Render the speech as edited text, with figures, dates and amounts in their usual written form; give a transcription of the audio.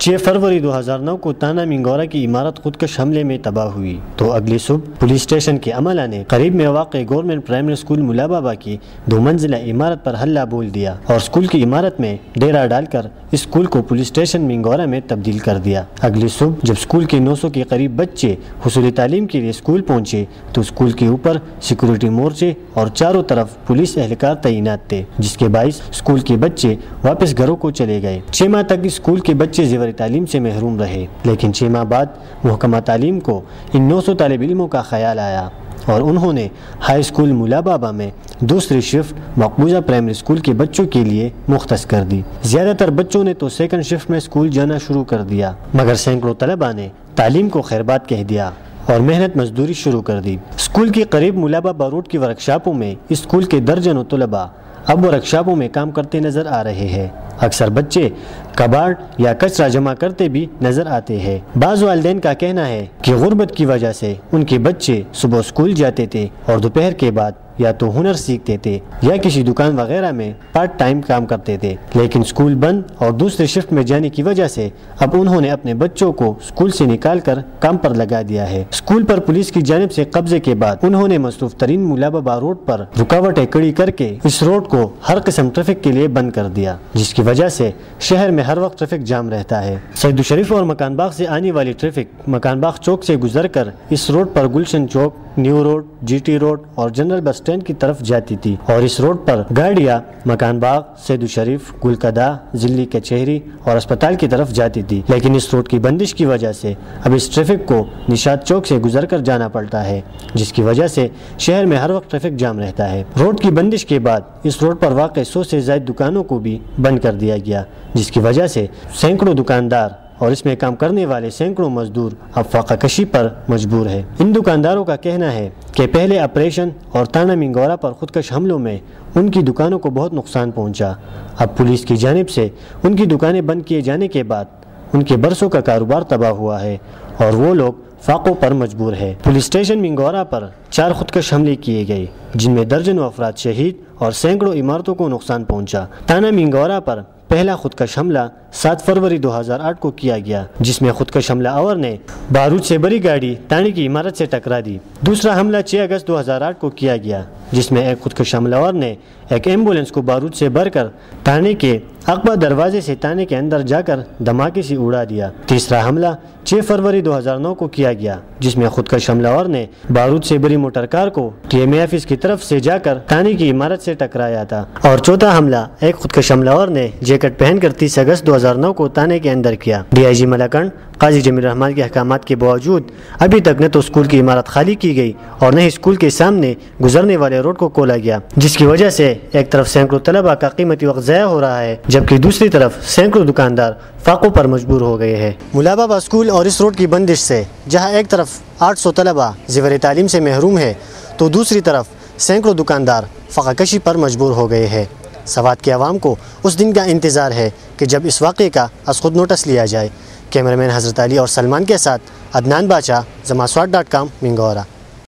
6 فروری 2009 کو تانا منگورا کی عمارت خودکش حملے میں تباہ ہوئی تو اگلی صبح پولیس اسٹیشن کے عملہ نے قریب میں واقع گورنمنٹ پرائمری اسکول ملا بابا کی 2 منزلہ عمارت پر حلہ بول دیا اور اسکول کی عمارت میں ڈیرا ڈال کر اسکول کو پولیس اسٹیشن منگورا میں تبدیل کر دیا۔ اگلی صبح جب اسکول کے 900 کے قریب بچے حصول تعلیم کے لیے اسکول پہنچے تو اسکول کے اوپر سیکورٹی مورچے اور چاروں طرف پولیس اہلکار تعینات تھے، جس کے باعث اسکول کے بچے واپس گھروں کو چلے گئے۔ 6 ماہ تک اسکول کے بچے زیور تعلیم سے محروم رہے، لیکن 6 ماہ بعد محکمہ تعلیم کو ان 900 طالب علموں کا خیال آیا اور انہوں نے ہائی اسکول ملا بابا میں دوسری شفٹ مقبوضہ پرائمری اسکول کے بچوں کے لیے مختص کر دی۔ زیادہ تر بچوں نے تو سیکنڈ شفٹ میں اسکول جانا شروع کر دیا، مگر سینکڑوں طلباء نے تعلیم کو خیرباد کہہ دیا اور محنت مزدوری شروع کر دی۔ اسکول کے قریب ملا بابا روڈ کی ورکشاپوں میں اسکول کے درجنوں طلباء اب ورکشاپوں میں کام کرتے نظر آ رہے ہیں۔ اکثر بچے کباڑ یا کچرا جمع کرتے بھی نظر آتے ہیں۔ بعض والدین کا کہنا ہے کہ غربت کی وجہ سے ان کے بچے صبح اسکول جاتے تھے اور دوپہر کے بعد یا تو ہنر سیکھتے تھے یا کسی دکان وغیرہ میں پارٹ ٹائم کام کرتے تھے، لیکن اسکول بند اور دوسرے شفٹ میں جانے کی وجہ سے اب انہوں نے اپنے بچوں کو اسکول سے نکال کر کام پر لگا دیا ہے۔ اسکول پر پولیس کی جانب سے قبضے کے بعد انہوں نے مصروف ترین ملا بابا روڈ پر رکاوٹیں کھڑی کر کے اس روڈ کو ہر قسم ٹریفک کے لیے بند کر دیا، جس کی وجہ سے شہر میں ہر وقت ٹریفک جام رہتا ہے۔ سید شریف اور مکان باغ سے آنے والی ٹریفک مکان باغ چوک سے گزر کر اس روڈ پر Gulshan Chowk, new road, G T road اور جنرل بس اسٹینڈ کی طرف جاتی تھی اور اس روڈ پر گاڑیاں مکان باغ، سید شریف، گلکدہ، ضلعی کچہری اور اسپتال کی طرف جاتی تھی، لیکن اس روڈ کی بندش کی وجہ سے اب اس ٹریفک کو نشاط چوک سے گزر کر جانا پڑتا ہے، جس کی وجہ سے شہر میں ہر وقت ٹریفک جام رہتا ہے۔ روڈ کی بندش کے بعد اس روڈ پر واقع 100 سے زائد دکانوں کو بھی بند کر دیا گیا، جس کی وجہ سے سینکڑوں دکاندار اور اس میں کام کرنے والے سینکڑوں مزدور اب فاقہ کشی پر مجبور ہے۔ ان دکانداروں کا کہنا ہے کہ پہلے آپریشن اور تانا منگورا پر خودکش حملوں میں ان کی دکانوں کو بہت نقصان پہنچا۔ اب پولیس کی جانب سے ان کی دکانیں بند کیے جانے کے بعد ان کے برسوں کا کاروبار تباہ ہوا ہے اور وہ لوگ فاقوں پر مجبور ہے۔ پولیس اسٹیشن منگورا پر 4 خودکش حملے کیے گئے، جن میں درجنوں افراد شہید اور سینکڑوں عمارتوں کو نقصان پہنچا۔ تانا منگورا پر پہلا خودکش حملہ 7 فروری 2008 کو کیا گیا، جس میں خودکش حملہ آور نے بارود سے بری گاڑی تانے کی عمارت سے ٹکرا دی۔ دوسرا حملہ 6 اگست 2008 کو کیا گیا، جس میں ایک خودکش حملہ آور نے ایک ایمبولینس کو بارود سے بھر کر تانے کے عقبہ دروازے سے تانے کے اندر جا کر دھماکے سے اڑا دیا۔ تیسرا حملہ 6 فروری 2009 کو کیا گیا، جس میں خودکش حملہ آور نے بارود سے بری موٹر کار کو ٹی ایم اے آفس کی طرف سے جا کر تانے کی عمارت سے ٹکرایا تھا۔ اور چوتھا حملہ ایک خودکش حملہ آور نے جیکٹ پہن کر 30 اگست 2009 کو تانے کے اندر کیا۔ ڈی آئی جی ملاکنڈ قاضی جمیل الرحمان کے احکامات کے باوجود ابھی تک نہ تو اسکول کی عمارت خالی کی گئی اور نہ ہی اسکول کے سامنے گزرنے والے روڈ کو کھولا گیا، جس کی وجہ سے ایک طرف سینکڑوں طلباء کا قیمتی وقت ضائع ہو رہا ہے، جبکہ دوسری طرف سینکڑوں دکاندار فاقوں پر مجبور ہو گئے ہیں۔ ملا بابا اسکول اور اس روڈ کی بندش سے جہاں ایک طرف 800 طلباء زیور تعلیم سے محروم ہے تو دوسری طرف سینکڑوں دکاندار فاقہ کشی پر مجبور ہو گئے ہیں۔ سوات کے عوام کو اس دن کا انتظار ہے کہ جب اس واقعے کا از خود نوٹس لیا جائے۔ کیمرہ مین حضرت علی اور سلمان کے ساتھ عدنان باچا، زماسوات.com، منگورا۔